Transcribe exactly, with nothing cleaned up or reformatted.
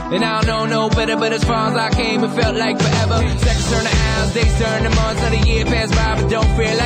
And I don't know no better, but as far as I came, it felt like forever. Seconds turn to hours, days turn to months, and a year passed by, but don't feel like